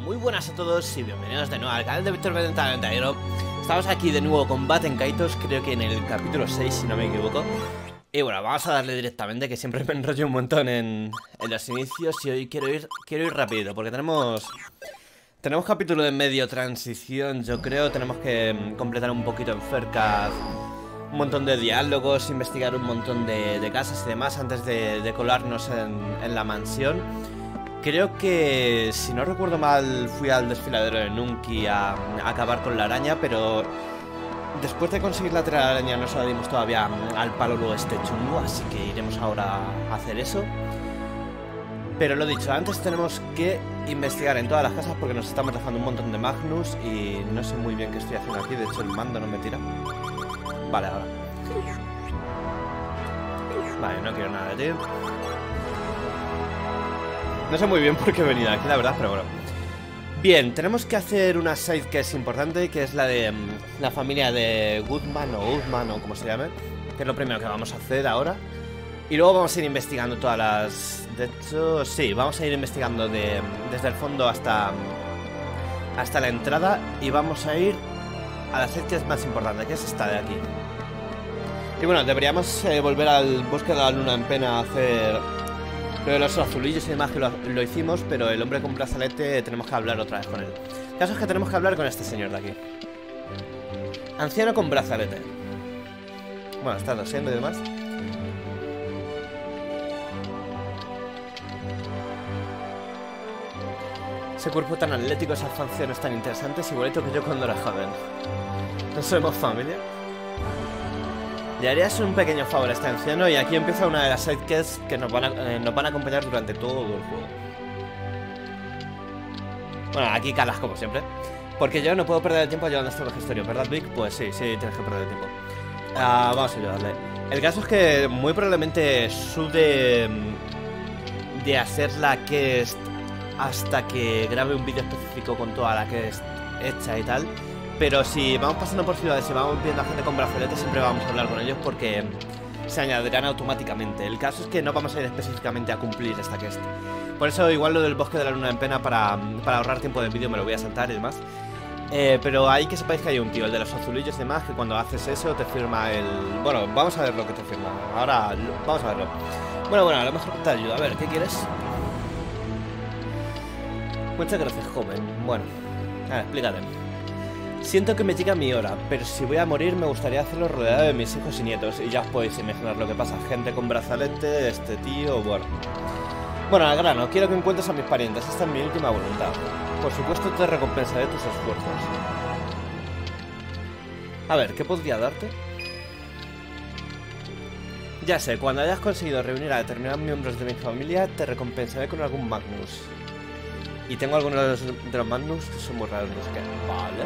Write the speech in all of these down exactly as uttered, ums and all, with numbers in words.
muy buenas a todos y bienvenidos de nuevo al canal de Víctor noventa y uno. Estamos aquí de nuevo con Batenkaitos, creo que en el capítulo seis, si no me equivoco. Y bueno, vamos a darle directamente, que siempre me enrollo un montón en, en los inicios. Y hoy quiero ir, quiero ir rápido, porque tenemos... Tenemos capítulo de medio transición, yo creo. Tenemos que completar un poquito en Faircad, un montón de diálogos, investigar un montón de, de casas y demás antes de, de colarnos en, en la mansión. Creo que, si no recuerdo mal, fui al desfiladero de Nunki a, a acabar con la araña, pero después de conseguir la telaraña no se la dimos todavía al palo luego este chungo, así que iremos ahora a hacer eso. Pero lo dicho, antes tenemos que investigar en todas las casas porque nos estamos dejando un montón de Magnus y no sé muy bien qué estoy haciendo aquí. De hecho el mando no me tira. Vale, ahora. Vale, no quiero nada de ti. No sé muy bien por qué he venido aquí, la verdad, pero bueno. Bien, tenemos que hacer una side que es importante, que es la de um, la familia de Goodman o Goodman o como se llame, que es lo primero que vamos a hacer ahora. Y luego vamos a ir investigando todas las... De hecho, sí, vamos a ir investigando de, desde el fondo hasta, hasta la entrada. Y vamos a ir a la side que es más importante, que es esta de aquí. Y bueno, deberíamos eh, volver al bosque de la luna en pena a hacer... Lo de los azulillos y demás que lo, lo hicimos, pero el hombre con brazalete tenemos que hablar otra vez con él. El caso es que tenemos que hablar con este señor de aquí. Anciano con brazalete. Bueno, está tosiendo y demás. Ese cuerpo tan atlético, esas facciones tan interesantes, igualito que yo cuando era joven. ¿No somos familia? Le harías un pequeño favor a este anciano y aquí empieza una de las sidequests que nos van, a, eh, nos van a acompañar durante todo el juego. Bueno, aquí calas como siempre. Porque yo no puedo perder el tiempo llevando esto al gestorio, ¿verdad, Vic? Pues sí, sí, tienes que perder el tiempo. Uh, vamos a ayudarle. El caso es que muy probablemente sude de hacer la quest hasta que grabe un vídeo específico con toda la quest hecha y tal. Pero si vamos pasando por ciudades y vamos viendo a gente con brazaletes, siempre vamos a hablar con ellos porque se añadirán automáticamente. El caso es que no vamos a ir específicamente a cumplir esta quest. Por eso igual lo del bosque de la luna en pena para, para ahorrar tiempo de vídeo me lo voy a saltar y demás. Eh, pero hay que sepáis que hay un tío, el de los azulillos y demás, que cuando haces eso te firma el... Bueno, vamos a ver lo que te firma. Ahora vamos a verlo. Bueno, bueno, a lo mejor te ayudo. A ver, ¿qué quieres? Muchas gracias, joven. Bueno, a ver, explícate. Siento que me llega mi hora, pero si voy a morir me gustaría hacerlo rodeado de mis hijos y nietos. Y ya os podéis imaginar lo que pasa. Gente con brazalete, este tío, bueno. Bueno, al grano, quiero que encuentres a mis parientes. Esta es mi última voluntad. Por supuesto te recompensaré tus esfuerzos. A ver, ¿qué podría darte? Ya sé, cuando hayas conseguido reunir a determinados miembros de mi familia, te recompensaré con algún Magnus. Y tengo algunos de los, de los Magnus que son muy raros, no sé qué. Vale.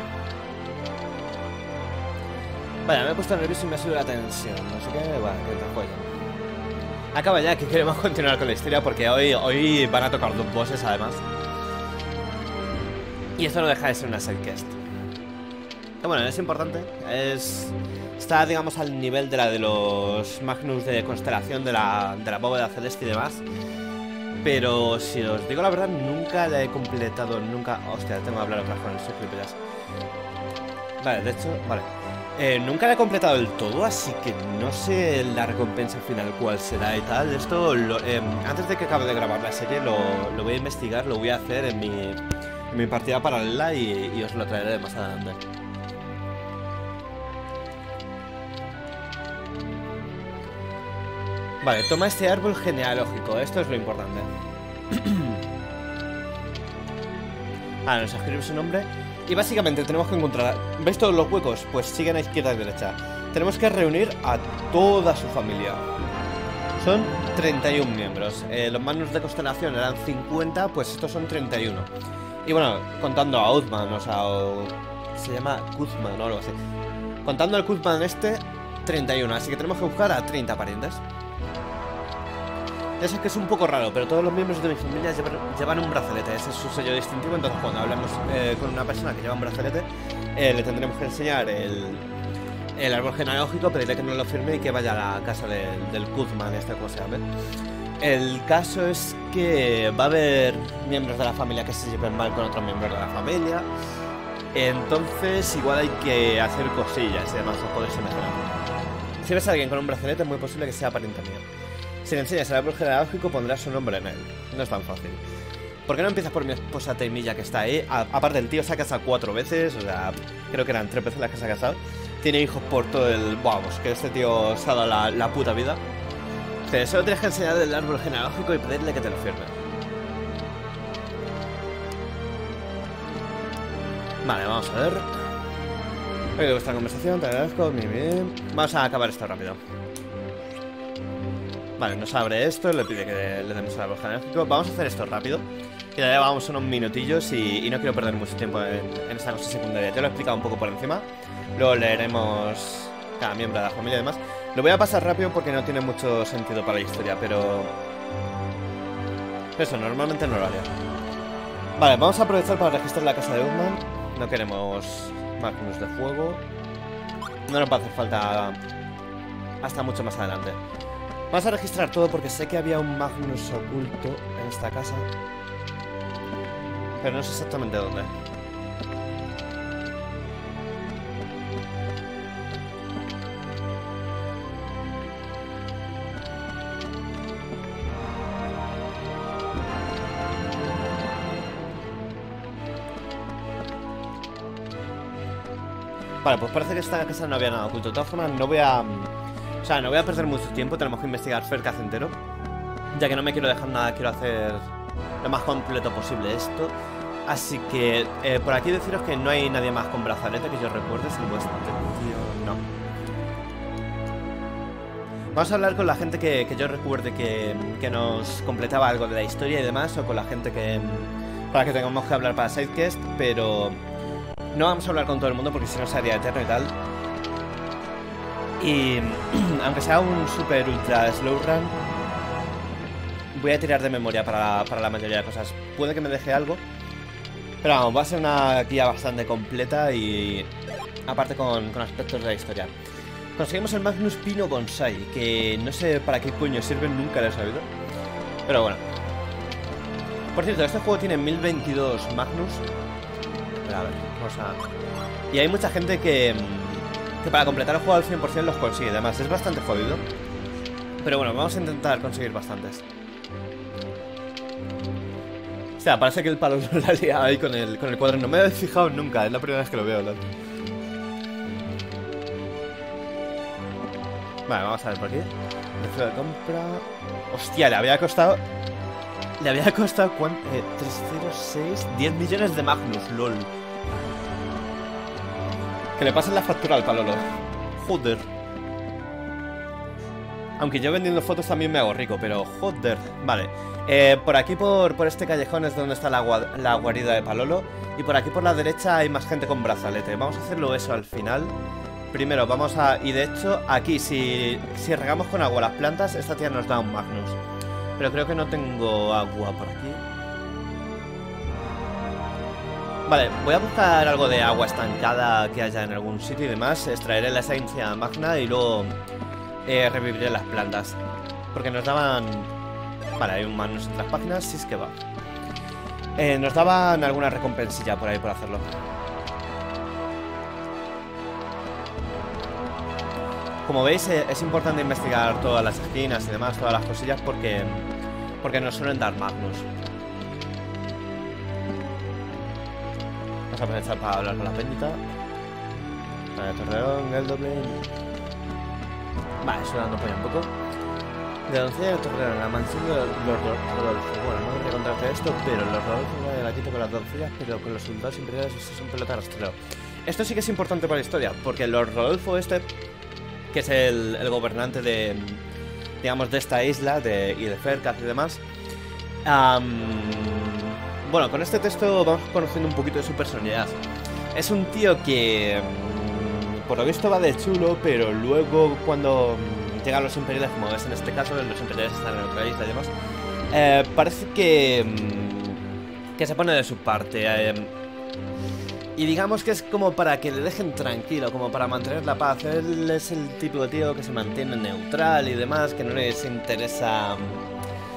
Vaya, me he puesto nervioso y me ha subido la tensión. No sé qué, bueno, que te joya. Acaba ya, que queremos continuar con la historia porque hoy, hoy van a tocar dos bosses además. Y esto no deja de ser una sidequest. Que bueno, es importante. Es... Está, digamos, al nivel de la de los Magnus de constelación, de la, de la bóveda celeste y demás. Pero si os digo la verdad, nunca la he completado, nunca... Hostia, tengo que hablar otra vez con el gilipollas. Vale, de hecho, vale. Eh, nunca la he completado del todo, así que no sé la recompensa final cuál será y tal. Esto, lo, eh, antes de que acabe de grabar la serie, lo, lo voy a investigar, lo voy a hacer en mi, en mi partida paralela y, y os lo traeré más adelante. Vale, toma este árbol genealógico, esto es lo importante. Ah, nos escribe su nombre. Y básicamente tenemos que encontrar... ¿Veis todos los huecos? Pues siguen a izquierda y derecha. Tenemos que reunir a toda su familia. Son treinta y uno miembros. eh, Los Magnus de constelación eran cincuenta, pues estos son treinta y uno. Y bueno, contando a Uthman, o sea, o... se llama Guzman o algo así. Contando al Guzman este, treinta y uno. Así que tenemos que buscar a treinta parientes. Ya sé que es un poco raro, pero todos los miembros de mi familia llevan, llevan un brazalete. Ese es su sello distintivo. Entonces cuando hablamos eh, con una persona que lleva un brazalete, eh, le tendremos que enseñar el, el árbol genealógico, pedirle que nos lo firme y que vaya a la casa de, del Guzman, este, ¿cómo se llama? El caso es que va a haber miembros de la familia que se lleven mal con otros miembros de la familia. Entonces igual hay que hacer cosillas y demás, os podéis imaginar. Si ves a alguien con un brazalete es muy posible que sea pariente mío. Si le enseñas el árbol genealógico pondrás su nombre en él. No es tan fácil. ¿Por qué no empiezas por mi esposa Temilla que está ahí? A aparte el tío se ha casado cuatro veces, o sea, creo que eran tres veces las que se ha casado. Tiene hijos por todo el... Vamos, que este tío se ha dado la, la puta vida. O sea, solo tienes que enseñarle el árbol genealógico y pedirle que te lo firme. Vale, vamos a ver. Oye, vuestra conversación, te agradezco, bien, bien. Vamos a acabar esto rápido. Vale, nos abre esto, le pide que le demos el árbol genealógico. Vamos a hacer esto rápido, que ya llevamos unos minutillos y, y no quiero perder mucho tiempo en, en esta cosa secundaria. Te lo he explicado un poco por encima. Luego leeremos cada miembro de la familia y demás. Lo voy a pasar rápido porque no tiene mucho sentido para la historia, pero... Eso, normalmente no lo haría. Vale, vamos a aprovechar para registrar la casa de Uthman. No queremos Magnus de fuego. No nos va a hacer falta hasta mucho más adelante. Vamos a registrar todo porque sé que había un Magnus oculto en esta casa, pero no sé exactamente dónde. Vale, pues parece que esta casa no había nada oculto. De todas formas, no voy a... O sea, no voy a perder mucho tiempo. Tenemos que investigar Ferkaz entero, ya que no me quiero dejar nada. Quiero hacer lo más completo posible esto. Así que, eh, por aquí deciros que no hay nadie más con brazalete que yo recuerde. Si vuestro tío... No. Vamos a hablar con la gente que, que yo recuerde que, que nos completaba algo de la historia y demás. O con la gente que... para que tengamos que hablar para Sidequest, pero... no vamos a hablar con todo el mundo porque si no sería eterno y tal. Y aunque sea un super ultra slow run, voy a tirar de memoria para, para la mayoría de cosas. Puede que me deje algo, pero vamos, va a ser una guía bastante completa y aparte con, con aspectos de la historia. Conseguimos el Magnus Pino Bonsai, que no sé para qué coño sirven, nunca lo he sabido. Pero bueno. Por cierto, este juego tiene mil veintidós Magnus. A ver, vamos a... Y hay mucha gente que, que para completar el juego al cien por cien los consigue. Además, es bastante jodido. Pero bueno, vamos a intentar conseguir bastantes. O sea, parece que el palo no la ha liado ahí con el, con el cuadro. No me he fijado nunca, es la primera vez que lo veo, ¿no? Vale, vamos a ver por aquí. Precio de compra... Hostia, le había costado... Le había costado, ¿cuánto? Eh, trescientos seis, diez millones de Magnus, lol. Que le pasen la factura al Palolo. Joder. Aunque yo vendiendo fotos también me hago rico, pero joder. Vale, eh, por aquí por, por este callejón es donde está la, la guarida de Palolo. Y por aquí por la derecha hay más gente con brazalete. Vamos a hacerlo eso al final. Primero vamos a... Y de hecho aquí si, si regamos con agua las plantas, esta tía nos da un Magnus. Pero creo que no tengo agua por aquí. Vale, voy a buscar algo de agua estancada que haya en algún sitio y demás. Extraeré la esencia magna y luego eh, reviviré las plantas. Porque nos daban... Vale, hay un Magnus en las páginas, sí es que va. Eh, nos daban alguna recompensilla por ahí por hacerlo. Como veis, es importante investigar todas las esquinas y demás, todas las cosillas, porque porque nos suelen dar Magnus. Vamos a aprovechar para hablar con la peñita. Vale, Torreón, el doble. Vale, sudando pollo un poco. De doncella de Torreón, la mansión de los Rodolfo. Bueno, no voy a contarte esto, pero los Rodolfo van de la quito con las doncellas, pero con los soldados imperiales eso es un pelota rastrero. Esto sí que es importante para la historia, porque los Rodolfo este... que es el, el gobernante de, digamos, de esta isla de, y de Ferkaz y demás. Um, bueno, con este texto vamos conociendo un poquito de su personalidad. Es un tío que, um, por lo visto, va de chulo, pero luego cuando um, llegan los imperiales, como ves en este caso, los imperiales están en otra isla y demás, eh, parece que, um, que se pone de su parte. Eh, Y digamos que es como para que le dejen tranquilo, como para mantener la paz. Él es el típico tío que se mantiene neutral y demás, que no les interesa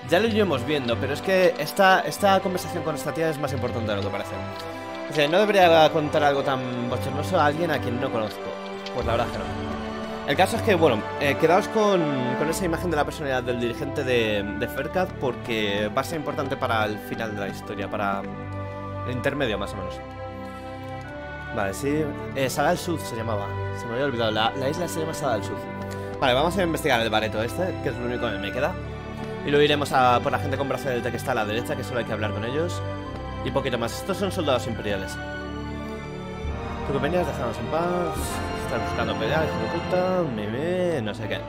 Ya lo iremos viendo, pero es que esta, esta conversación con esta tía es más importante de lo que parece. O sea, no debería contar algo tan bochornoso a alguien a quien no conozco. Pues la verdad es que no. El caso es que, bueno, eh, quedaos con, con esa imagen de la personalidad del dirigente de, de Ferkat, porque va a ser importante para el final de la historia, para el intermedio más o menos. Vale, sí. Eh, Sala al Sud se llamaba. Se me había olvidado. La, la isla se llama Sala al Sud. Vale, vamos a investigar el bareto este, que es lo único que me queda. Y luego iremos a por la gente con brazalete que está a la derecha, que solo hay que hablar con ellos. Y poquito más. Estos son soldados imperiales. Tu compañía, dejamos en paz. Estás buscando pelear, hijo de puta. Meme, no sé qué.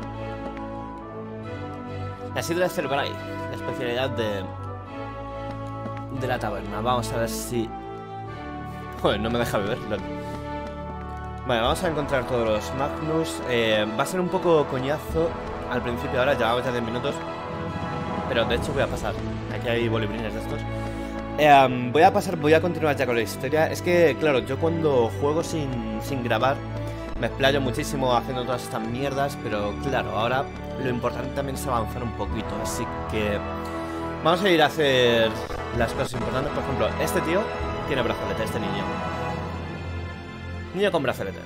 La sidra de Cerberay, la especialidad de de la taberna. Vamos a ver si... Joder, no me deja beber. Vale, vamos a encontrar todos los Magnus. eh, Va a ser un poco coñazo al principio. Ahora llevamos ya diez minutos, pero de hecho voy a pasar. Aquí hay bolibrines de estos. eh, um, Voy a pasar, voy a continuar ya con la historia. Es que, claro, yo cuando juego sin, sin grabar me explayo muchísimo haciendo todas estas mierdas. Pero claro, ahora lo importante también es avanzar un poquito. Así que vamos a ir a hacer las cosas importantes. Por ejemplo, este tío tiene brazalete, este niño. Niño con brazalete.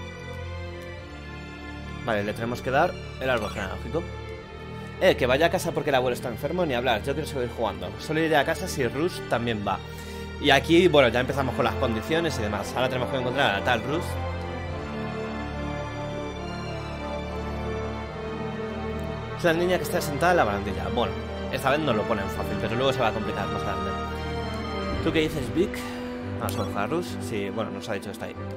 Vale, le tenemos que dar el árbol genealógico. Eh, que vaya a casa porque el abuelo está enfermo, ni hablar. Yo quiero seguir jugando. Solo iré a casa si Ruth también va. Y aquí, bueno, ya empezamos con las condiciones y demás. Ahora tenemos que encontrar a tal Ruth. Es la niña que está sentada en la barandilla. Bueno, esta vez nos lo ponen fácil, pero luego se va a complicar más adelante. ¿Tú qué dices, Vic? Vamos a buscar a Ruth. Sí, bueno, nos ha dicho que está ahí.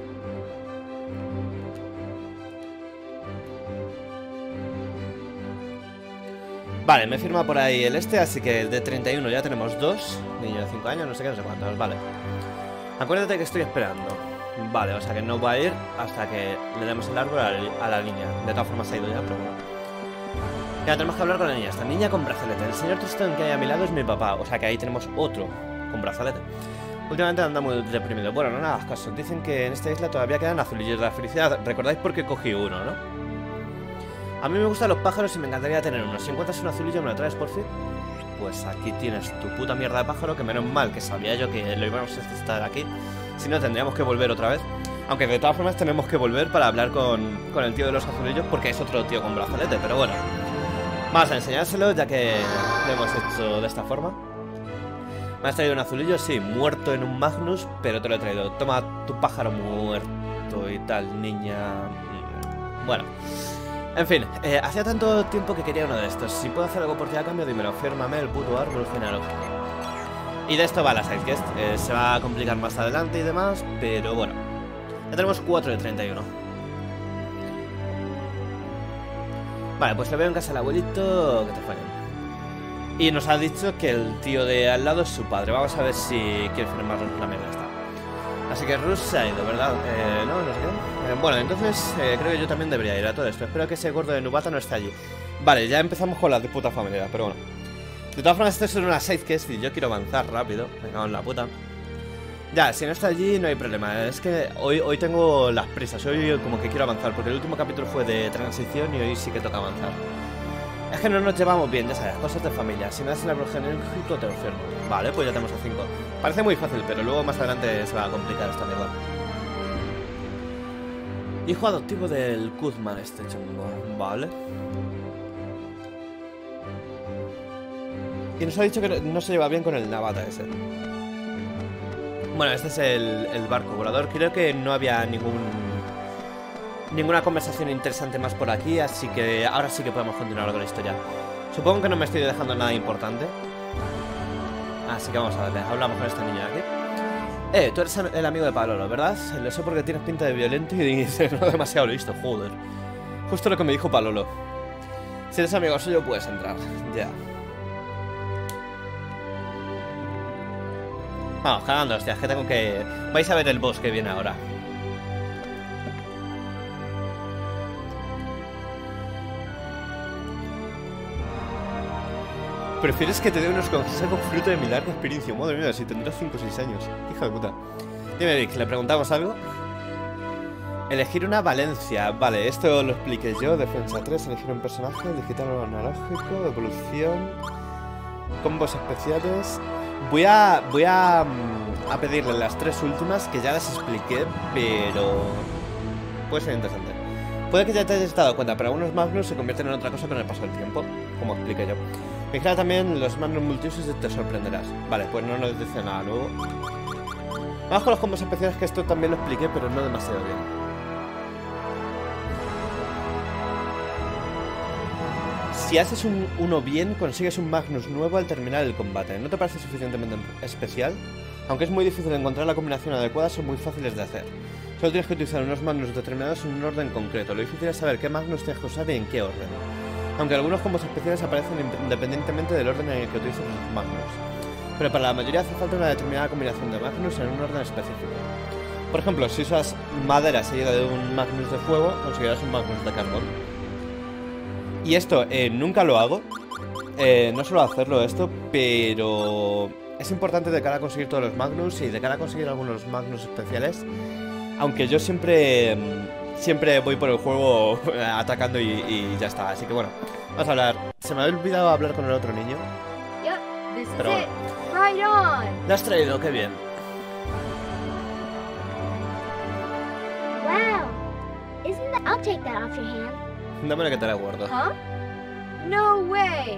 Vale, me firma por ahí el este, así que de treinta y uno ya tenemos dos. Niño de cinco años, no sé qué, no sé cuántos, vale. Acuérdate que estoy esperando. Vale, o sea que no va a ir hasta que le demos el árbol a la, a la niña. De todas formas ha ido ya, pero bueno. Ya tenemos que hablar con la niña, esta niña con brazalete. El señor Tristan que hay a mi lado es mi papá, o sea que ahí tenemos otro con brazalete. Últimamente anda muy deprimido. Bueno, no nada, caso. Dicen que en esta isla todavía quedan azulillos de la felicidad. ¿Recordáis por qué cogí uno, no? A mí me gustan los pájaros y me encantaría tener uno. Si encuentras un azulillo, ¿me lo traes por fin? Pues aquí tienes tu puta mierda de pájaro, que menos mal que sabía yo que lo íbamos a estar aquí. Si no, tendríamos que volver otra vez. Aunque de todas formas tenemos que volver para hablar con, con el tío de los azulillos, porque es otro tío con brazalete, pero bueno. Vamos a enseñárselo, ya que lo hemos hecho de esta forma. ¿Me has traído un azulillo? Sí, muerto en un Magnus, pero te lo he traído. Toma tu pájaro muerto y tal, niña. Bueno. En fin, eh, hacía tanto tiempo que quería uno de estos. Si puedo hacer algo por ti a cambio, dímelo. Fírmame el puto árbol genealógico. Y de esto va la sidequest. Eh, se va a complicar más adelante y demás, pero bueno. Ya tenemos cuatro de treinta y uno. Vale, pues le veo en casa al abuelito. Que te fallen. Y nos ha dicho que el tío de al lado es su padre. Vamos a ver si quiere firmar la mierda esta. Así que Ruth se ha ido, ¿verdad? Eh, no, no sé qué. Eh, bueno, entonces eh, creo que yo también debería ir a todo esto. Espero que ese gordo de Nubata no esté allí. Vale, ya empezamos con la de puta familia, pero bueno. De todas formas, esto es una sidequest y yo quiero avanzar rápido. Me cago en la puta. Ya, si no está allí no hay problema. Es que hoy, hoy tengo las prisas. Hoy como que quiero avanzar, porque el último capítulo fue de transición y hoy sí que toca avanzar. Es que no nos llevamos bien, ya sabes, cosas de familia. Si me das el árbol genealógico te lo firmo. Vale, pues ya tenemos a cinco. Parece muy fácil, pero luego más adelante se va a complicar esta mierda. Hijo adoptivo del Kuzman, este chungo. Vale. Y nos ha dicho que no se lleva bien con el Navata ese. Bueno, este es el, el barco volador. Creo que no había ningún... Ninguna conversación interesante más por aquí, así que ahora sí que podemos continuar con la historia. Supongo que no me estoy dejando nada importante. Así que vamos a darle. Hablamos con esta niña de aquí. Eh, tú eres el amigo de Palolo, ¿verdad? Lo sé porque tienes pinta de violento y dices no demasiado listo, joder. Justo lo que me dijo Palolo. Si eres amigo suyo puedes entrar. Ya. Vamos, cagando, hostias, que tengo que... Vais a ver el boss que viene ahora. ¿Prefieres que te dé unos consejos fruto de mi larga experiencia? Madre mía, si tendrás cinco o seis años. Hijo de puta. Dime, Vic, ¿le preguntamos algo? Elegir una Valencia. Vale, esto lo expliqué yo. Defensa tres, elegir un personaje. Digital o analógico. Evolución. combos especiales. Voy a... Voy a... A pedirle las tres últimas, que ya las expliqué, pero... Puede ser interesante. Puede que ya te hayas dado cuenta, pero algunos Magnus se convierten en otra cosa con el paso del tiempo, como expliqué yo. Vigila también los Magnus multiusos y te sorprenderás. Vale, pues no nos dice nada nuevo. Vamos con los combos especiales, que esto también lo expliqué, pero no demasiado bien. Si haces un, uno bien, consigues un Magnus nuevo al terminar el combate. ¿No te parece suficientemente especial? Aunque es muy difícil encontrar la combinación adecuada, son muy fáciles de hacer. Solo tienes que utilizar unos Magnus determinados en un orden concreto. Lo difícil es saber qué Magnus tienes que usar y en qué orden. Aunque algunos combos especiales aparecen independientemente del orden en el que utilizas los Magnus. Pero para la mayoría hace falta una determinada combinación de Magnus en un orden específico. Por ejemplo, si usas madera seguida de un Magnus de fuego, conseguirás un Magnus de carbón. Y esto eh, nunca lo hago. Eh, no suelo hacerlo esto, pero... Es importante de cara a conseguir todos los Magnus y de cara a conseguir algunos Magnus especiales. Aunque yo siempre siempre voy por el juego atacando y, y ya está. Así que bueno, vamos a hablar. Se me había olvidado hablar con el otro niño. Pero bueno. Right on. Lo has traído, qué bien. Wow. Isn't that... I'll take that off your hand. Dámelo que te la guardo. Huh? No way.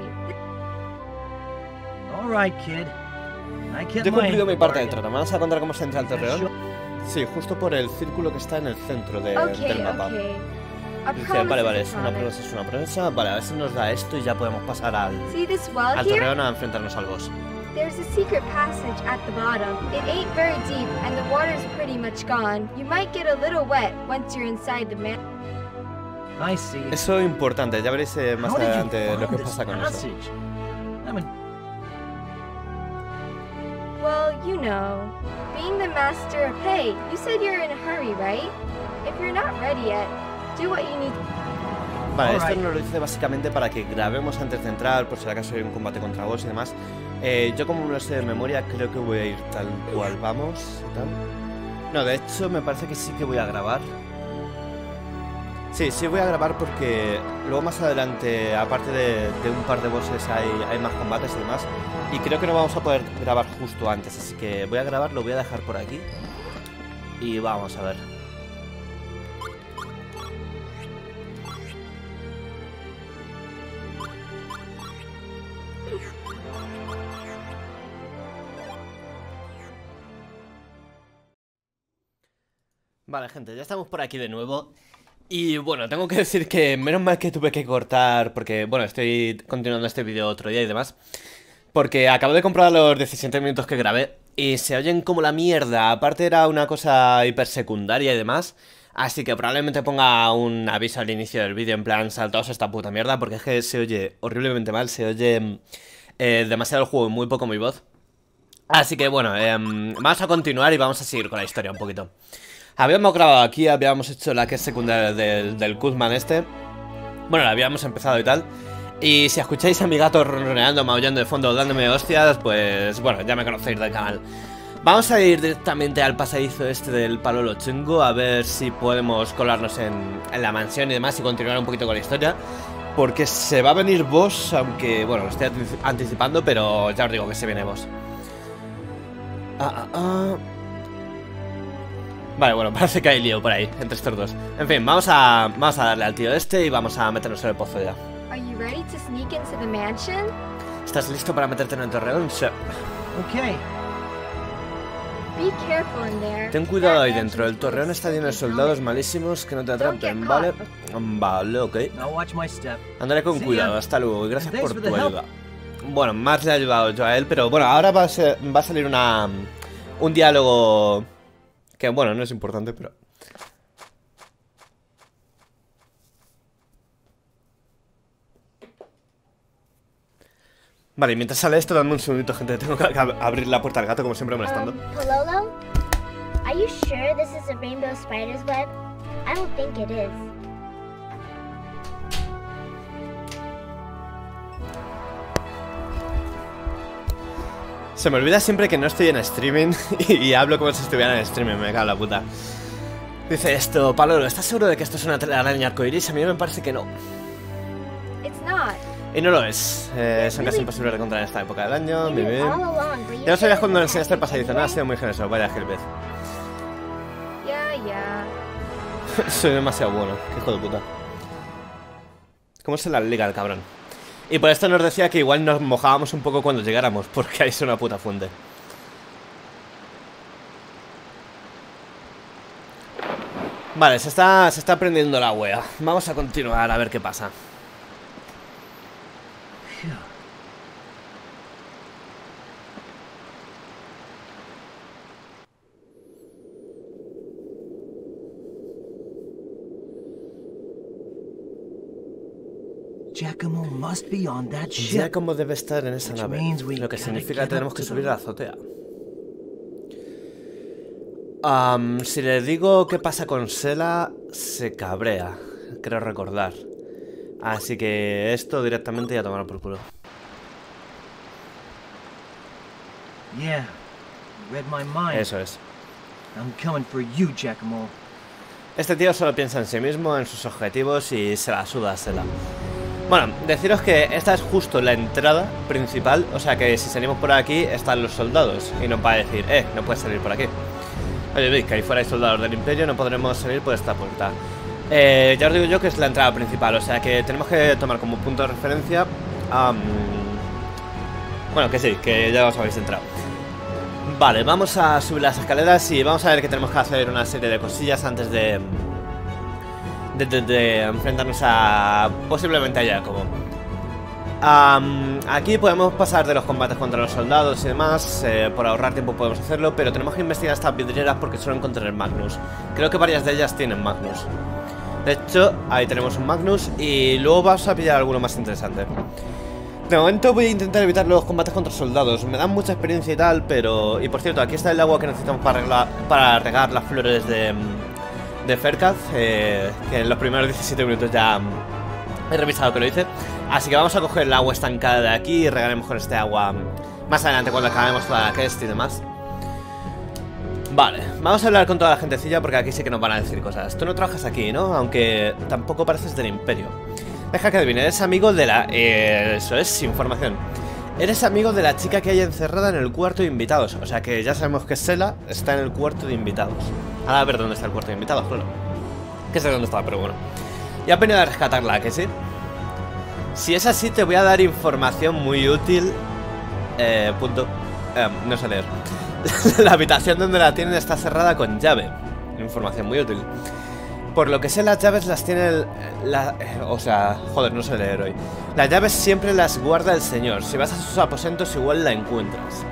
All right, kid. I Yo he cumplido mi parte del trato. ¿Me vas a contar cómo se entra al torreón? Sí, justo por el círculo que está en el centro de, Okay, del mapa. okay. A Dice, promise vale, vale, is es a una promise. promesa, es una promesa. Vale, a ver si nos da esto y ya podemos pasar al, See this well al here? torreón a enfrentarnos al boss. There's a secret passage at the bottom. It ain't very deep and the water's pretty much gone. You might get a little wet once you're inside the man. I see. Eso es importante, ya veréis eh, más How did you adelante lo find que this pasa con eso. passage? I mean, Well, you know, being the master of... Hey, you said you're in a hurry, right? If you're not ready yet, do what you need. Vale, esto Alright. nos lo dice básicamente para que grabemos antes de entrar, por si acaso hay un combate contra boss y demás. Eh, yo como no lo sé de memoria, creo que voy a ir tal cual vamos y tal. No, de hecho me parece que sí que voy a grabar. Sí, sí voy a grabar porque luego más adelante, aparte de, de un par de bosses, hay, hay más combates y demás. Y creo que no vamos a poder grabar justo antes, así que voy a grabar, lo voy a dejar por aquí. Y vamos a ver. Vale, gente, ya estamos por aquí de nuevo. Y bueno, tengo que decir que menos mal que tuve que cortar, porque bueno, estoy continuando este vídeo otro día y demás. Porque acabo de comprobar los diecisiete minutos que grabé y se oyen como la mierda. Aparte era una cosa hiper secundaria y demás. Así que probablemente ponga un aviso al inicio del vídeo en plan saltaos esta puta mierda, porque es que se oye horriblemente mal, se oye eh, demasiado el juego y muy poco mi voz. Así que bueno, eh, vamos a continuar y vamos a seguir con la historia un poquito. Habíamos grabado aquí, habíamos hecho la que es secundaria del, del Kuzman este. Bueno, la habíamos empezado y tal. Y si escucháis a mi gato ronroneando, maullando de fondo, dándome hostias, pues bueno, ya me conocéis del canal. Vamos a ir directamente al pasadizo este del Palo Chungo, a ver si podemos colarnos en, en la mansión y demás y continuar un poquito con la historia. Porque se va a venir boss, aunque bueno, lo estoy anticipando, pero ya os digo que se viene boss. Ah, ah, ah. Vale, bueno, parece que hay lío por ahí, entre estos dos. En fin, vamos a, vamos a darle al tío este y vamos a meternos en el pozo ya. Are you ready to sneak into the mansion? ¿Estás listo para meterte en el torreón? Sí. okay. Be careful in there. Ten cuidado ahí That dentro, el entrance torreón looks está lleno de so soldados helmet. malísimos que no te Don't get atrapen, ¿vale? caught. Vale, ok. I'll watch my step. Andaré con See cuidado, ya. hasta luego y gracias Thanks por for tu the help. ayuda. Bueno, más le he ayudado yo a él, pero bueno, ahora va a, ser, va a salir una un diálogo que bueno, no es importante, pero... Vale, mientras sale esto, dame un segundito, gente. Tengo que ab- abrir la puerta al gato, como siempre, molestando. Um, Pololo? Are you sure this is a rainbow spider's web? I don't think it is. Se me olvida siempre que no estoy en streaming y, y hablo como si estuviera en streaming, me cago en la puta. Dice esto, Palolo, ¿estás seguro de que esto es una telaraña arcoiris? A mí me parece que no. It's not. Y no lo es. Eh, son casi imposibles de encontrar en esta época del año. You Muy knew bien. all along, but you Ya no sabías said cuando it le enseñaste el happened pasadizo. No, ha anyway. sido muy generoso. Vaya Gilbert. Yeah, yeah. Soy demasiado bueno. Qué hijo de puta. ¿Cómo se la liga el cabrón? Y por esto nos decía que igual nos mojábamos un poco cuando llegáramos, porque ahí es una puta fuente. Vale, se está, se está prendiendo la wea. Vamos a continuar a ver qué pasa. Giacomo must be on that ship. Ya como debe estar en esa Which nave, means we lo que gotta significa get que tenemos up que to subir the- a la azotea. Am, si le digo qué pasa con Sela, se cabrea, creo recordar. Así que esto directamente ya tomarlo por culo. Yeah, you read my mind. Eso es. I'm coming for you, Giacomo. Este tío solo piensa en sí mismo, en sus objetivos y se la suda a Sela. Bueno, deciros que esta es justo la entrada principal, o sea que si salimos por aquí están los soldados y nos va a decir, eh, no puedes salir por aquí. Oye, veis que ahí fuera hay soldados del Imperio, no podremos salir por esta puerta. Eh, ya os digo yo que es la entrada principal, o sea que tenemos que tomar como punto de referencia um, bueno, que sí, que ya os habéis entrado. Vale, vamos a subir las escaleras y vamos a ver que tenemos que hacer una serie de cosillas antes de de, de, de enfrentarnos a posiblemente a Giacomo. Um, aquí podemos pasar de los combates contra los soldados y demás, eh, por ahorrar tiempo podemos hacerlo, pero tenemos que investigar estas vidrieras porque suelen contener Magnus. Creo que varias de ellas tienen Magnus. De hecho, ahí tenemos un Magnus y luego vamos a pillar alguno más interesante. De momento voy a intentar evitar los combates contra soldados. Me dan mucha experiencia y tal, pero... Y por cierto, aquí está el agua que necesitamos para, arreglar, para regar las flores de, de Ferkaz, eh, que en los primeros diecisiete minutos ya he revisado que lo hice. Así que vamos a coger el agua estancada de aquí y regaremos con este agua más adelante cuando acabemos toda la quest y demás. Vale, vamos a hablar con toda la gentecilla porque aquí sí que nos van a decir cosas. Tú no trabajas aquí, ¿no? Aunque tampoco pareces del Imperio. Deja que adivine, eres amigo de la... Eh, eso es, información. Eres amigo de la chica que hay encerrada en el cuarto de invitados. O sea que ya sabemos que Sela está en el cuarto de invitados. Ahora a ver dónde está el cuarto de invitados, claro. Que sé dónde está, pero bueno. Y ha venido a rescatarla, ¿que sí? Si es así, te voy a dar información muy útil. Eh, punto. Eh, no sé leer. La habitación donde la tienen está cerrada con llave. Información muy útil. Por lo que sé, las llaves las tiene el... La, eh, o sea, joder, no sé leer hoy. Las llaves siempre las guarda el señor. Si vas a sus aposentos, igual la encuentras.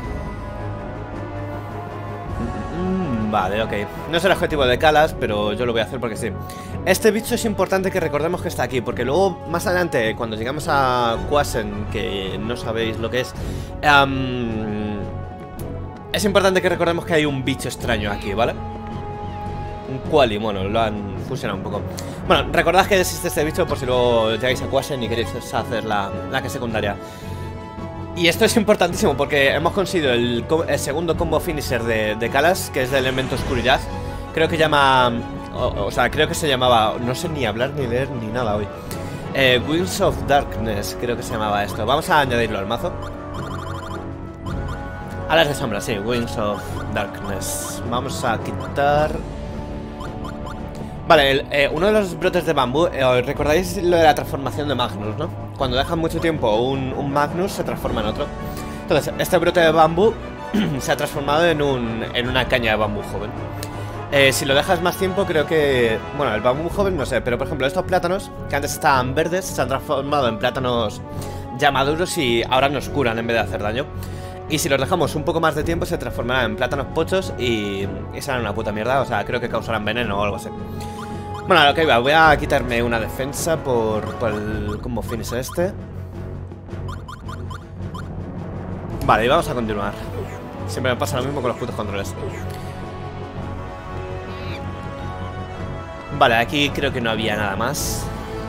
Mm, vale, ok. No es el objetivo de Calas, pero yo lo voy a hacer porque sí. Este bicho es importante que recordemos que está aquí, porque luego, más adelante, cuando llegamos a Quasen, que no sabéis lo que es, um, es importante que recordemos que hay un bicho extraño aquí, ¿vale? Un Quali, bueno, lo han fusionado un poco. Bueno, recordad que existe este bicho por si luego llegáis a Quasen y queréis hacer la, la que es secundaria. Y esto es importantísimo porque hemos conseguido el, el segundo combo finisher de, de Calas, que es de elemento oscuridad. Creo que llama... O, o sea, creo que se llamaba... No sé ni hablar, ni leer, ni nada hoy. Eh, Wings of Darkness, creo que se llamaba esto. Vamos a añadirlo al mazo. Alas de sombra, sí, Wings of Darkness. Vamos a quitar... Vale, el, eh, uno de los brotes de bambú, eh, ¿recordáis lo de la transformación de Magnus, no? Cuando dejan mucho tiempo un, un Magnus se transforma en otro. Entonces, este brote de bambú se ha transformado en, un, en una caña de bambú joven. Eh, si lo dejas más tiempo, creo que... Bueno, el bambú joven no sé, pero por ejemplo estos plátanos, que antes estaban verdes, se han transformado en plátanos ya maduros y ahora nos curan en vez de hacer daño. Y si los dejamos un poco más de tiempo, se transformarán en plátanos pochos y, y serán una puta mierda. O sea, creo que causarán veneno o algo así. Bueno, a lo que iba, voy a quitarme una defensa por, por el combo finish este. Vale, y vamos a continuar. Siempre me pasa lo mismo con los putos controles. Vale, aquí creo que no había nada más.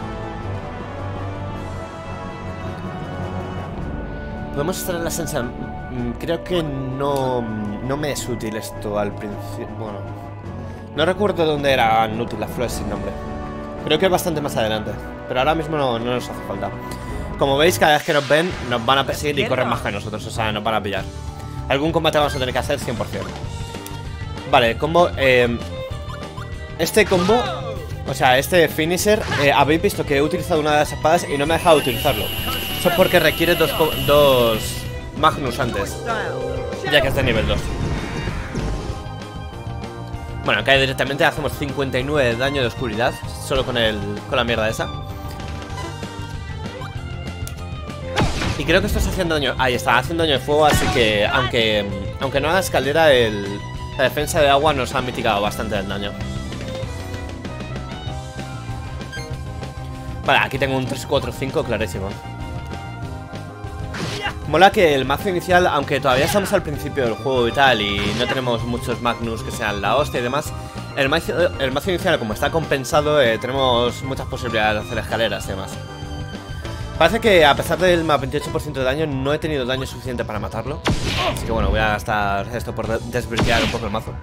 Podemos estar en la esencia. Creo que no, no me es útil esto al principio. Bueno, no recuerdo dónde eran útiles las flores sin nombre. Creo que es bastante más adelante, pero ahora mismo no, no nos hace falta. Como veis, cada vez que nos ven, nos van a perseguir y corren más que nosotros. O sea, nos van a pillar. Algún combate vamos a tener que hacer cien por cien. Vale, combo. Eh, este combo, o sea, este finisher, eh, habéis visto que he utilizado una de las espadas y no me ha dejado utilizarlo. Eso es porque requiere dos, dos Magnus antes, ya que es de nivel dos. Bueno, acá directamente hacemos cincuenta y nueve de daño de oscuridad, solo con, el, con la mierda esa. Y creo que esto está haciendo daño. Ahí está, haciendo daño de fuego, así que aunque, aunque no haga escalera, el, la defensa de agua nos ha mitigado bastante el daño. Vale, aquí tengo un tres cuatro cinco clarísimo. Mola que el mazo inicial, aunque todavía estamos al principio del juego y tal, y no tenemos muchos Magnus que sean la hostia y demás, el mazo, el mazo inicial, como está compensado, eh, tenemos muchas posibilidades de hacer escaleras y demás. Parece que a pesar del más veintiocho por ciento de daño, no he tenido daño suficiente para matarlo. Así que bueno, voy a gastar esto por desbloquear un poco el mazo.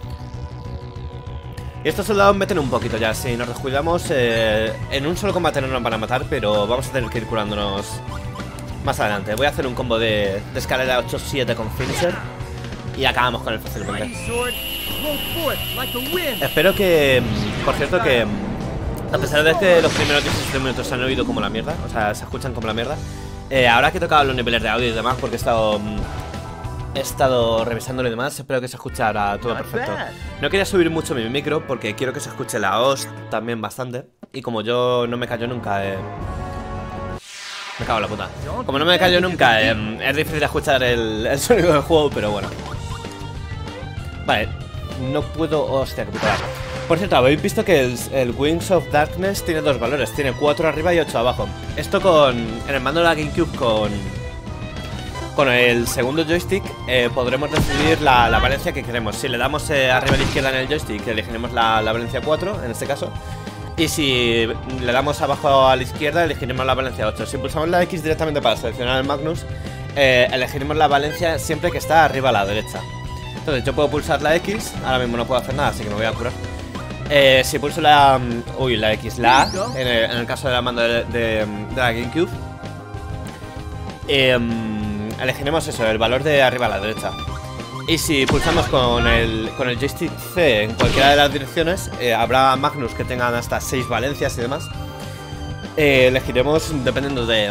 Y estos soldados meten un poquito ya. Si nos descuidamos, eh, en un solo combate no nos van a matar, pero vamos a tener que ir curándonos más adelante. Voy a hacer un combo de, de escalera ocho siete con finisher y acabamos con él fácilmente. Espero que, por cierto, que a pesar de que los primeros diecisiete minutos se han oído como la mierda, o sea, se escuchan como la mierda, eh, ahora que he tocado los niveles de audio y demás, porque he estado he estado revisándolo y demás, espero que se escuche ahora todo perfecto. No quería subir mucho mi micro porque quiero que se escuche la host también bastante. Y como yo no me callo nunca, eh, me cago en la puta. Como no me callo nunca, eh, es difícil escuchar el, el sonido del juego, pero bueno. Vale, no puedo... Hostia, qué putada. Por cierto, habéis visto que el, el Wings of Darkness tiene dos valores. Tiene cuatro arriba y ocho abajo. Esto con... En el mando de la GameCube con... Con el segundo joystick eh, podremos decidir la, la valencia que queremos. Si le damos eh, arriba a la izquierda en el joystick, elegiremos la, la valencia cuatro, en este caso. Y si le damos abajo a la izquierda, elegiremos la valencia ocho. Si pulsamos la X directamente para seleccionar el Magnus, eh, elegiremos la valencia siempre que está arriba a la derecha. Entonces yo puedo pulsar la X, ahora mismo no puedo hacer nada, así que me voy a curar. Eh, si pulso la... Uy, la X, la A, en el, en el caso de la mando de, de, de la GameCube, eh, elegiremos eso, el valor de arriba a la derecha. Y si pulsamos con el, con el joystick C en cualquiera de las direcciones, eh, habrá Magnus que tengan hasta seis valencias y demás. eh, Elegiremos dependiendo de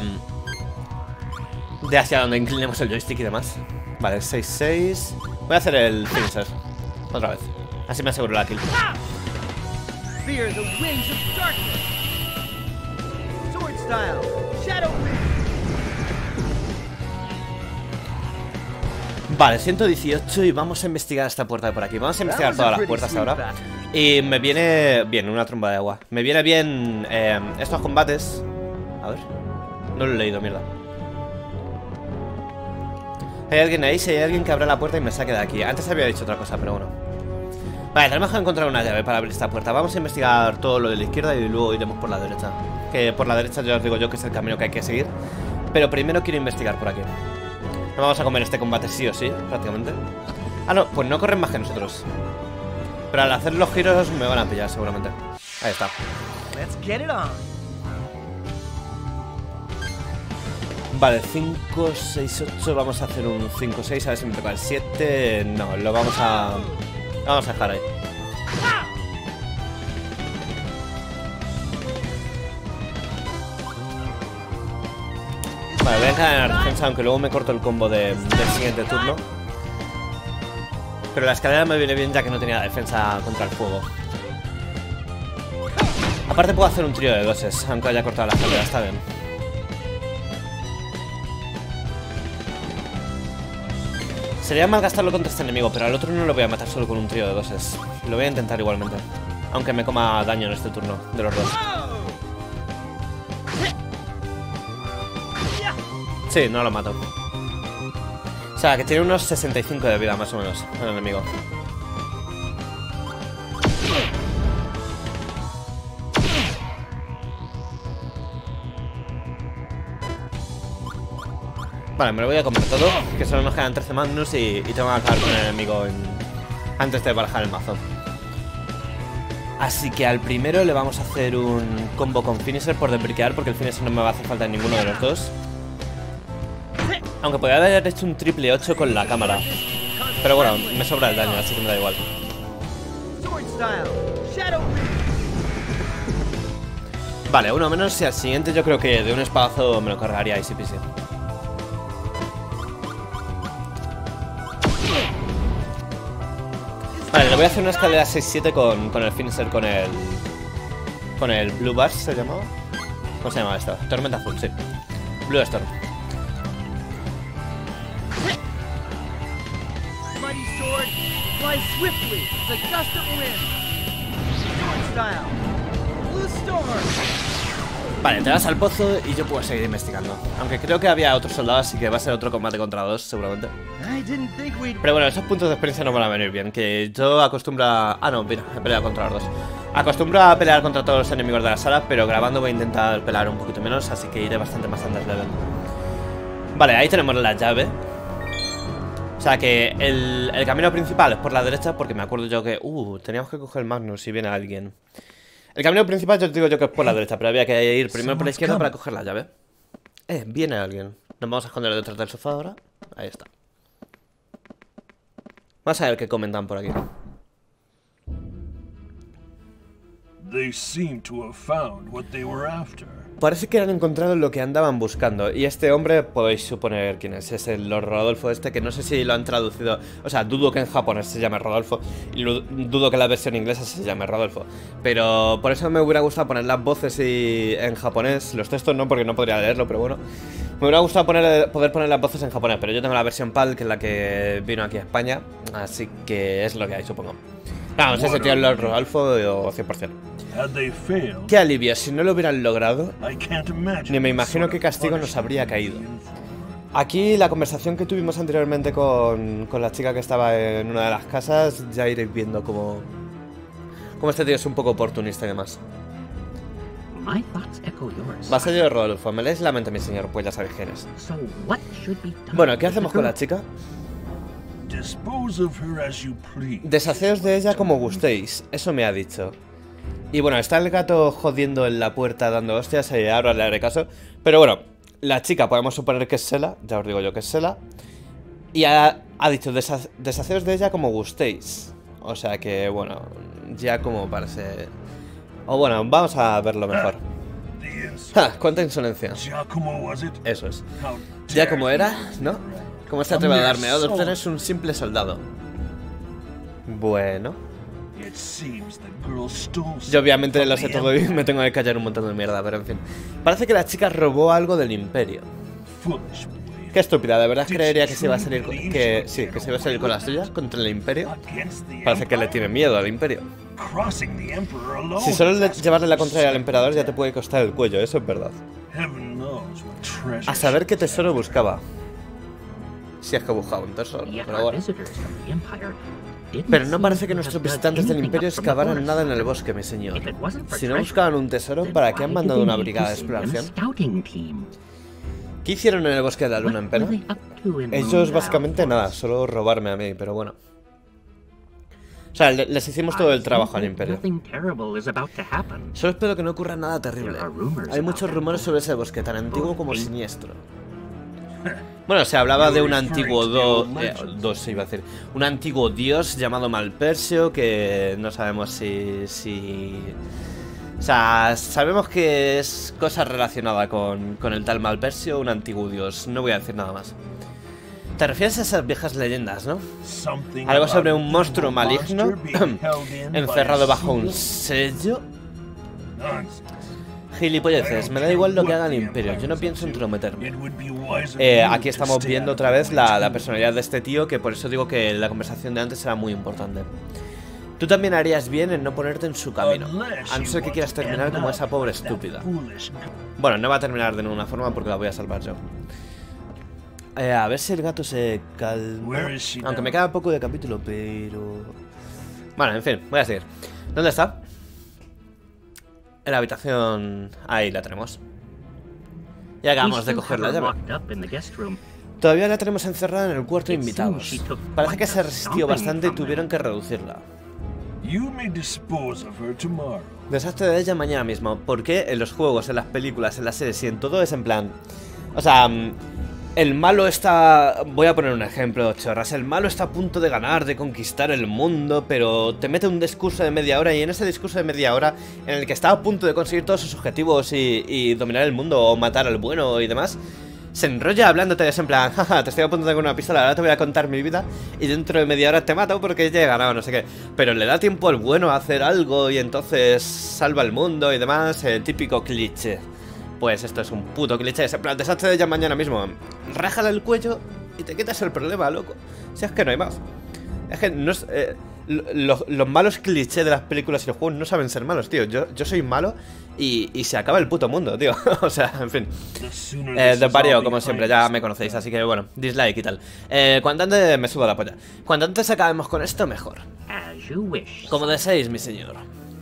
De hacia donde inclinemos el joystick y demás. Vale, seis seis. Voy a hacer el finisher otra vez, así me aseguro la kill. Fear the wings of darkness. Sword style. Shadow. Vale, ciento dieciocho y vamos a investigar esta puerta de por aquí. Vamos a investigar todas las puertas ahora. Y me viene bien una tromba de agua. Me viene bien eh, estos combates. A ver, no lo he leído, mierda. Hay alguien ahí, si hay alguien que abra la puerta y me saque de aquí. Antes había dicho otra cosa, pero bueno. Vale, tenemos que encontrar una llave para abrir esta puerta. Vamos a investigar todo lo de la izquierda y luego iremos por la derecha. Que por la derecha ya os digo yo que es el camino que hay que seguir. Pero primero quiero investigar por aquí. No vamos a comer este combate sí o sí, prácticamente. Ah, no, pues no corren más que nosotros. Pero al hacer los giros me van a pillar seguramente. Ahí está. Let's get it on. Vale, cinco, seis, ocho. Vamos a hacer un cinco, seis. A ver si me toca el siete. No, lo vamos a... Lo vamos a dejar ahí. Vale, voy a encadenar la defensa, aunque luego me corto el combo de, del siguiente turno. Pero la escalera me viene bien ya que no tenía defensa contra el fuego. Aparte puedo hacer un trío de doses, aunque haya cortado la escalera, está bien. Sería mal gastarlo contra este enemigo, pero al otro no lo voy a matar solo con un trío de doses. Lo voy a intentar igualmente, aunque me coma daño en este turno, de los dos. Sí, no lo mato. O sea, que tiene unos sesenta y cinco de vida más o menos el enemigo. Vale, me lo voy a comer todo, que solo nos quedan trece Magnus y, y tengo que acabar con el enemigo en, antes de barajar el mazo. Así que al primero le vamos a hacer un combo con finisher por desbriquear, porque el finisher no me va a hacer falta en ninguno de los dos. Aunque podría haber hecho un triple ocho con la cámara. Pero bueno, me sobra el daño, así que me da igual. Vale, uno menos y al siguiente yo creo que de un espadazo me lo cargaría easy peasy. Vale, le voy a hacer una escalera seis siete con, con el finisher, con el... Con el Blue Burst, ¿se llamaba? ¿Cómo se llama esto? Tormenta azul, sí. Blue Storm. Mighty sword flies swiftly as a gust of wind. Sword style. Blue storm. Vale, te vas al pozo y yo puedo seguir investigando. Aunque creo que había otros soldados, así que va a ser otro combate contra dos, seguramente. Pero bueno, esos puntos de experiencia no van a venir bien. Que yo acostumbro a... Ah, no, mira, he peleado contra los dos. Acostumbro a pelear contra todos los enemigos de la sala, pero grabando voy a intentar pelear un poquito menos, así que iré bastante más antes level. Vale, ahí tenemos la llave. O sea que el, el camino principal es por la derecha, porque me acuerdo yo que... Uh, teníamos que coger el Magnus si viene alguien. El camino principal yo te digo yo que es por la derecha, pero había que ir primero por la izquierda para coger la llave. Eh, viene alguien. Nos vamos a esconder detrás del sofá ahora. Ahí está. Vamos a ver qué comentan por aquí. They seem to have found what they were after. Parece que han encontrado lo que andaban buscando. Y este hombre podéis suponer quién es. Es el Lord Rodolfo este, que no sé si lo han traducido. O sea, dudo que en japonés se llame Rodolfo. Y dudo que la versión inglesa se llame Rodolfo. Pero por eso me hubiera gustado poner las voces y en japonés. Los textos no, porque no podría leerlo, pero bueno. Me hubiera gustado poner, poder poner las voces en japonés. Pero yo tengo la versión PAL, que es la que vino aquí a España. Así que es lo que hay, supongo. Vamos, ese tío es Lord Rodolfo cien por cien. Qué alivio, si no lo hubieran logrado, ni me imagino qué castigo nos habría caído. Aquí la conversación que tuvimos anteriormente con, con la chica que estaba en una de las casas, ya iréis viendo cómo, cómo este tío es un poco oportunista y demás. Vasallo de Rodolfo, me lees la mente, mi señor, pues ya sabéis quién es. Bueno, ¿qué hacemos con la chica? Deshaceos de ella como gustéis, eso me ha dicho. Y bueno, está el gato jodiendo en la puerta dando hostias y ahora le haré caso. Pero bueno, la chica podemos suponer que es Sela, ya os digo yo que es Sela. Y ha, ha dicho desha deshaceos de ella como gustéis. O sea que bueno, ya como parece... O bueno, vamos a verlo mejor. ¡Ja! ¡Cuánta insolencia! Eso es. Ya como era, ¿no? ¿Cómo se atreve a darme órdenes un simple soldado? Bueno. Yo obviamente lo sé todo y me tengo que callar un montón de mierda, pero en fin. Parece que la chica robó algo del imperio. Qué estúpida, ¿de verdad creería que se iba a salir con, que sí, que se iba a salir con las suyas contra el imperio? Parece que le tiene miedo al imperio. Si solo le, llevarle la contraria al emperador ya te puede costar el cuello, eso es verdad. A saber qué tesoro buscaba. Si es que buscaba un tesoro, pero bueno. Pero no parece que nuestros visitantes del imperio excavaran nada en el bosque, mi señor. Si no buscaban un tesoro, ¿para qué han mandado una brigada de exploración? ¿Qué hicieron en el bosque de la luna en pena? Ellos básicamente nada, solo robarme a mí, pero bueno. O sea, les hicimos todo el trabajo al imperio. Solo espero que no ocurra nada terrible. Hay muchos rumores sobre ese bosque, tan antiguo como siniestro. Bueno, se hablaba de un antiguo do, eh, dos, iba a decir, un antiguo dios llamado Malpersio, que no sabemos si, si... O sea, sabemos que es cosa relacionada con, con el tal Malpersio, un antiguo dios, no voy a decir nada más. Te refieres a esas viejas leyendas, ¿no? Algo sobre un monstruo maligno encerrado bajo un sello. Gilipolleces, me da igual lo que haga el imperio, yo no pienso entrometerme. Eh, aquí estamos viendo otra vez la, la personalidad de este tío, que por eso digo que la conversación de antes era muy importante. Tú también harías bien en no ponerte en su camino, a no ser que quieras terminar como esa pobre estúpida. Bueno, no va a terminar de ninguna forma porque la voy a salvar yo. Eh, a ver si el gato se calma. Aunque me queda poco de capítulo, pero... Bueno, en fin, voy a seguir. ¿Dónde está? En la habitación... Ahí la tenemos. Y acabamos de coger la llave. Todavía la tenemos encerrada en el cuarto de invitados. Parece que se resistió bastante y tuvieron que reducirla. You may dispose of her tomorrow. Deshazte de ella mañana mismo. Porque en los juegos, en las películas, en las series y en todo es en plan... O sea... El malo está... Voy a poner un ejemplo, chorras. El malo está a punto de ganar, de conquistar el mundo, pero te mete un discurso de media hora y en ese discurso de media hora, en el que está a punto de conseguir todos sus objetivos y, y dominar el mundo o matar al bueno y demás, se enrolla hablándote de ese en plan, jaja, te estoy a punto de con una pistola, ahora te voy a contar mi vida y dentro de media hora te mato porque ya he ganado, no sé qué. Pero le da tiempo al bueno a hacer algo y entonces salva el mundo y demás, el típico cliché. Pues esto es un puto cliché, es en plan, deshazte de ella mañana mismo, rájale el cuello y te quitas el problema, loco. Si es que no hay más. Es que no es, eh, los, los malos clichés de las películas y los juegos no saben ser malos, tío. Yo, yo soy malo y, y se acaba el puto mundo, tío. O sea, en fin. Eh, de vario, como siempre, ya me conocéis, así que bueno, dislike y tal. Eh, cuanto antes me subo la polla. Cuanto antes acabemos con esto, mejor. Como deseéis, mi señor.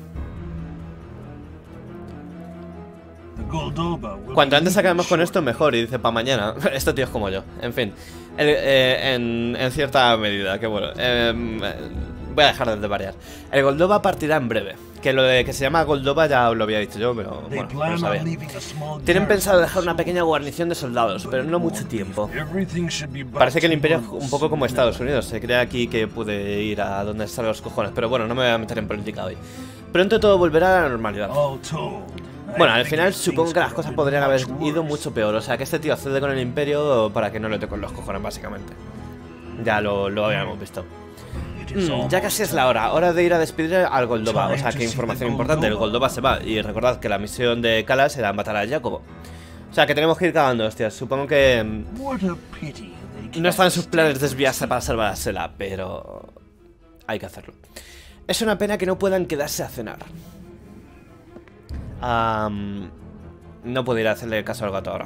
Cuanto antes acabemos con esto, mejor. Y dice, pa' mañana. Este tío es como yo. En fin. El, eh, en, en cierta medida, que bueno. Eh, voy a dejar de variar. El Goldova partirá en breve. Que lo de que se llama Goldova ya os lo había dicho yo, pero bueno, no lo sabía. Tienen pensado dejar una pequeña guarnición de soldados, pero no mucho tiempo. Parece que el imperio es un poco como Estados Unidos. Se cree aquí que puede ir a donde están los cojones, pero bueno, no me voy a meter en política hoy. Pronto todo volverá a la normalidad. Bueno, al final supongo que las cosas podrían haber ido mucho peor. O sea, que este tío accede con el imperio para que no le toquen los cojones, básicamente. Ya lo, lo habíamos visto. Mm, ya casi es la hora. Hora de ir a despedir al Goldova. O sea, que información importante. El Goldova se va. Y recordad que la misión de Kalas era matar a Jacobo. O sea, que tenemos que ir cagando, hostias. Supongo que... no está en sus planes desviarse para salvar a Sela, pero... hay que hacerlo. Es una pena que no puedan quedarse a cenar. Um, no puedo ir a hacerle caso al gato ahora.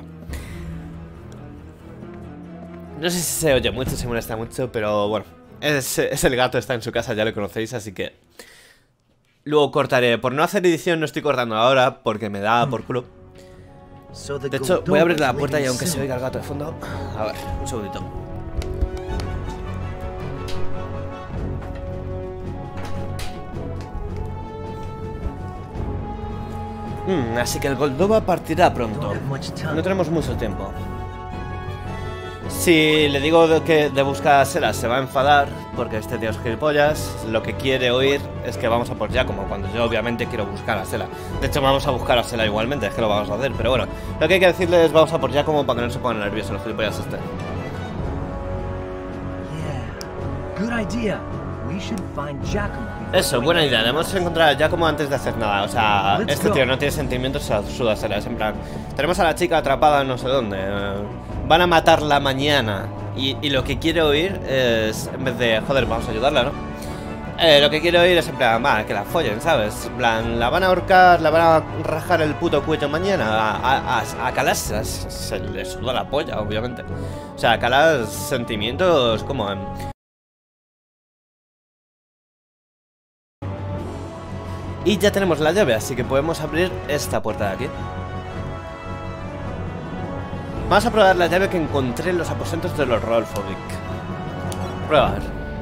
No sé si se oye mucho, se molesta mucho, pero bueno, es, es el gato, está en su casa, ya lo conocéis, así que luego cortaré. Por no hacer edición no estoy cortando ahora porque me da por culo. De hecho, voy a abrir la puerta y aunque se oiga el gato de fondo... A ver, un segundito. Mm, así que el Goldova partirá pronto. No tenemos mucho tiempo. Si le digo de que de buscar a Sela se va a enfadar porque este tío es gilipollas. Lo que quiere oír es que vamos a por Giacomo, cuando yo obviamente quiero buscar a Sela. De hecho vamos a buscar a Sela igualmente, es que lo vamos a hacer. Pero bueno, lo que hay que decirle es vamos a por Giacomo para que no se pongan nerviosos los gilipollas este. Eso, buena idea, debemos encontrar a Giacomo antes de hacer nada. O sea, este tío no tiene sentimientos a su Sela. Es en plan, tenemos a la chica atrapada no sé dónde, eh, van a matarla mañana. Y, y lo que quiere oír es, en vez de, joder, vamos a ayudarla, ¿no? Eh, lo que quiere oír es en plan, va, que la follen, ¿sabes? En plan, la van a ahorcar, la van a rajar el puto cuello mañana. A, a, a Kalas se, se le suda la polla, obviamente. O sea, a Kalas sentimientos como... en... Y ya tenemos la llave, así que podemos abrir esta puerta de aquí. Vamos a probar la llave que encontré en los aposentos de los Rolfovic. Probar.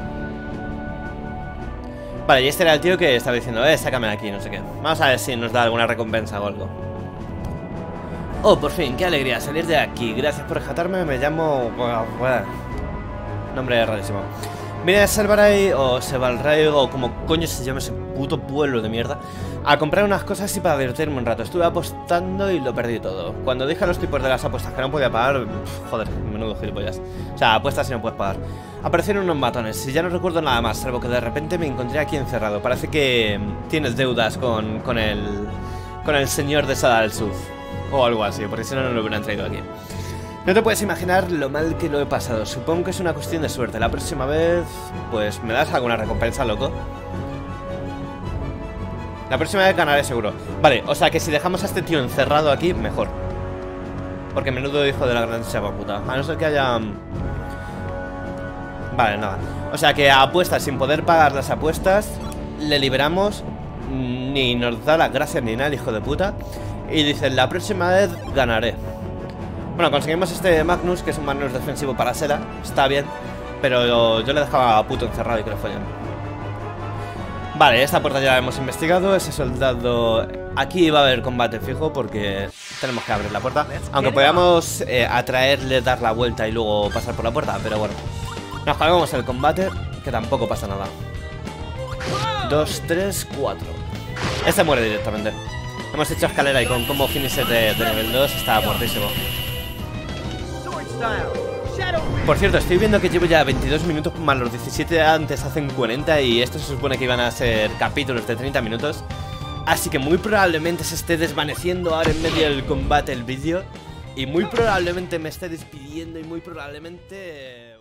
Vale, y este era el tío que estaba diciendo, eh, sácame de aquí, no sé qué. Vamos a ver si nos da alguna recompensa o algo. Oh, por fin, qué alegría salir de aquí. Gracias por rescatarme, me llamo... Nombre rarísimo. Vine a Selvaray o Sevalray o como coño se llama ese puto pueblo de mierda a comprar unas cosas y para divertirme un rato. Estuve apostando y lo perdí todo. Cuando dije a los tipos de las apuestas que no podía pagar, pff, joder, menudo gilipollas. O sea, apuestas y no puedes pagar. Aparecieron unos matones y ya no recuerdo nada más, salvo que de repente me encontré aquí encerrado. Parece que tienes deudas con, con el con el señor de Sada del Sur o algo así, porque si no, no lo hubieran traído aquí. No te puedes imaginar lo mal que lo he pasado. Supongo que es una cuestión de suerte. La próxima vez, pues, ¿me das alguna recompensa, loco? La próxima vez ganaré seguro. Vale, o sea que si dejamos a este tío encerrado aquí, mejor. Porque menudo hijo de la gran chava puta. A no ser que haya... Vale, nada. O sea que a apuestas, sin poder pagar las apuestas, le liberamos. Ni nos da las gracias ni nada, el hijo de puta. Y dice, la próxima vez ganaré. Bueno, conseguimos este Magnus, que es un Magnus defensivo para Sela. Está bien, pero yo, yo le dejaba a puto encerrado y que le follen. Vale, esta puerta ya la hemos investigado. Ese soldado... Aquí va a haber combate fijo porque tenemos que abrir la puerta. Aunque podamos eh, atraerle, dar la vuelta y luego pasar por la puerta. Pero bueno, nos jugamos el combate, que tampoco pasa nada. Dos, tres, cuatro. Este muere directamente. Hemos hecho escalera y con combo finisher de, de nivel dos está muertísimo. Por cierto, estoy viendo que llevo ya veintidós minutos más los diecisiete antes hacen cuarenta y esto se supone que iban a ser capítulos de treinta minutos. Así que muy probablemente se esté desvaneciendo ahora en medio del combate el vídeo y muy probablemente me esté despidiendo y muy probablemente...